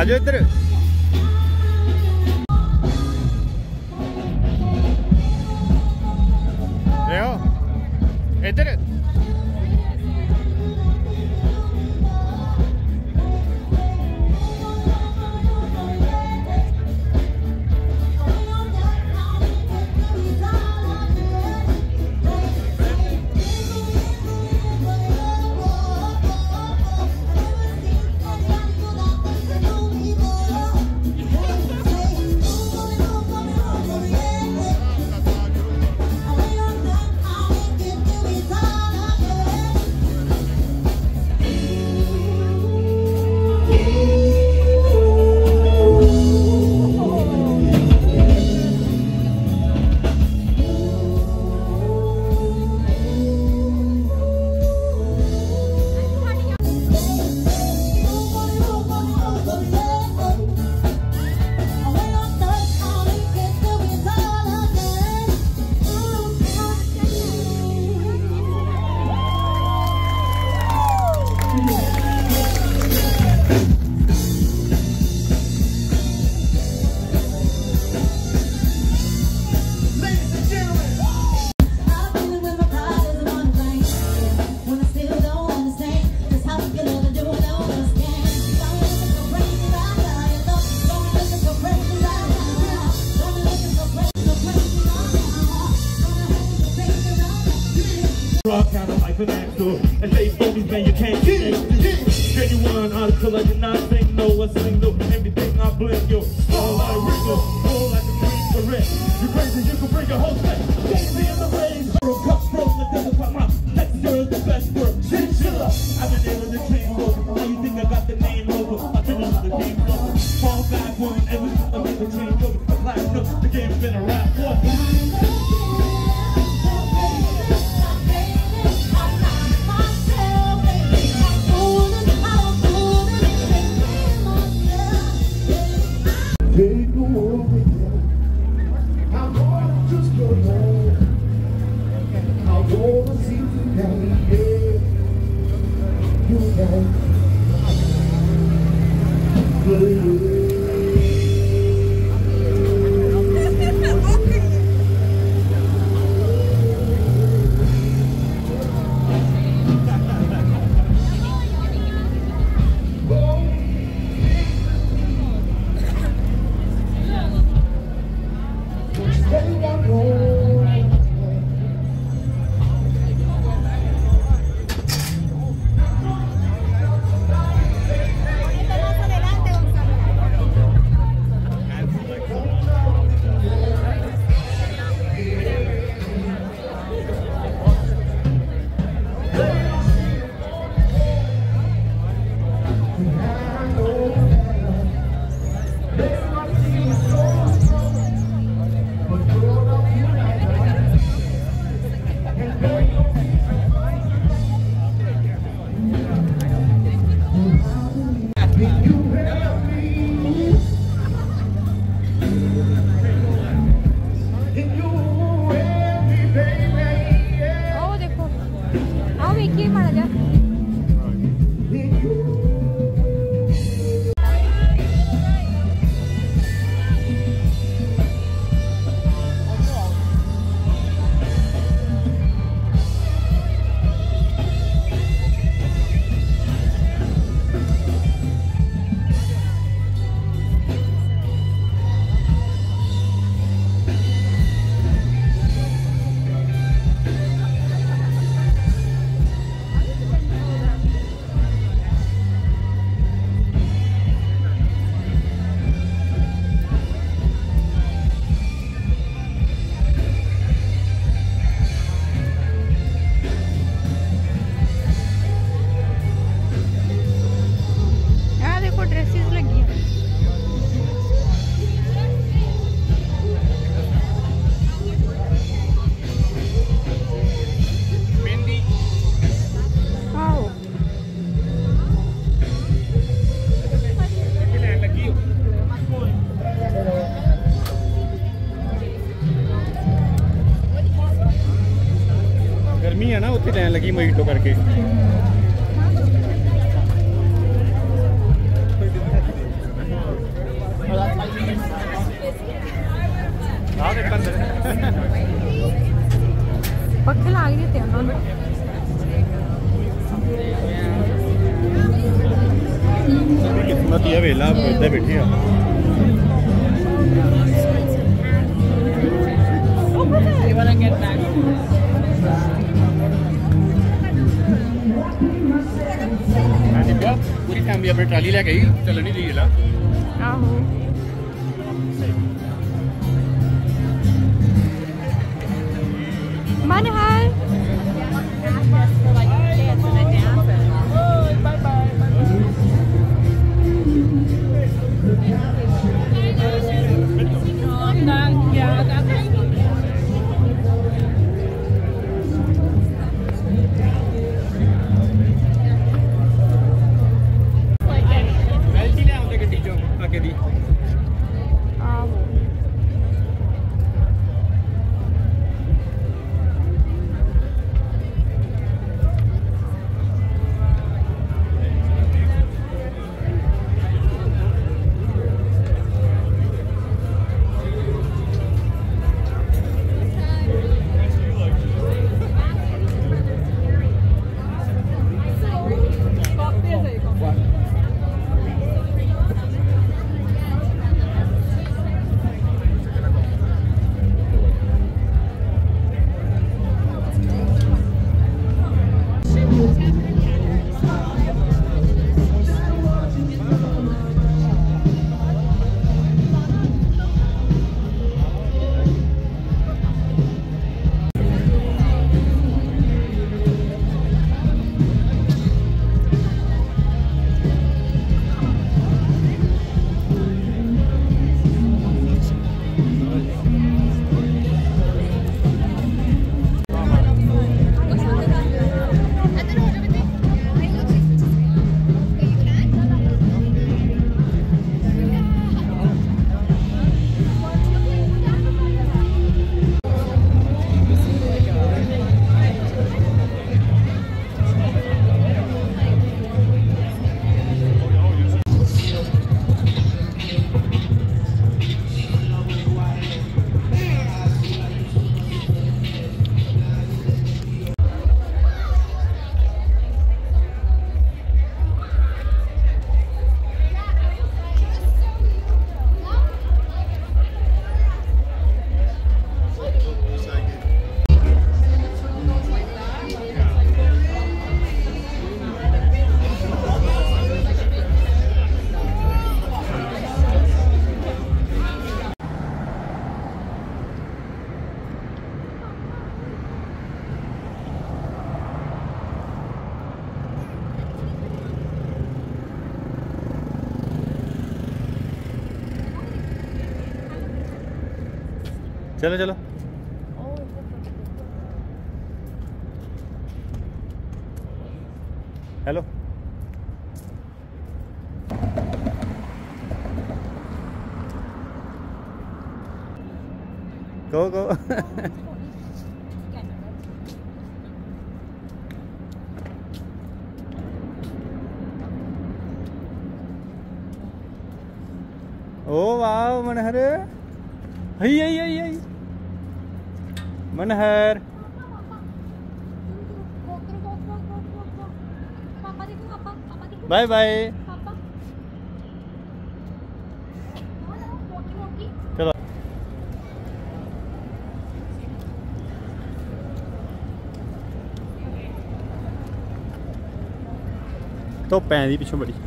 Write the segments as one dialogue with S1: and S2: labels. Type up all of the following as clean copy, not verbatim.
S1: जाओ इधर। इधर
S2: Kind of like an actor, and they me, man, you can't get genuine article, I did not think no one single. Everything I blend, yo, all like a wrinkle, all like a green correct. You crazy, you can bring your whole set. Easy in the range, cup from the devil, pop my texture is the best word. Chinchilla, I've been there with the train rover. Now you think I got the name over? I've been on the game rover. Fall back one, every time I make the train rover. The black note, the game's been a rap one. गर्मी है ना उत्ती line लगी mojito करके।
S1: मतिया वेला इधर बैठी आ पूरी फैमिली अपनी ट्राली लेके आई चल नहीं रही है चलो चलो hello go oh wow Manhar hey Manhar bye bye चलो तो पैंदी पिछों बड़ी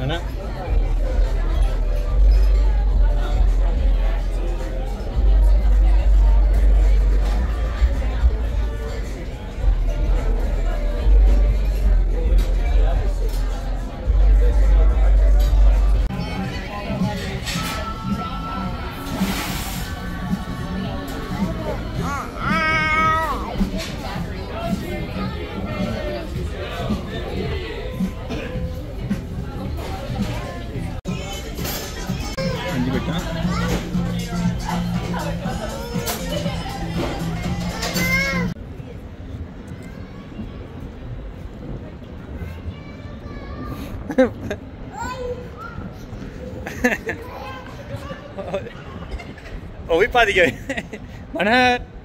S1: Mana? Oh, we party going. Mana?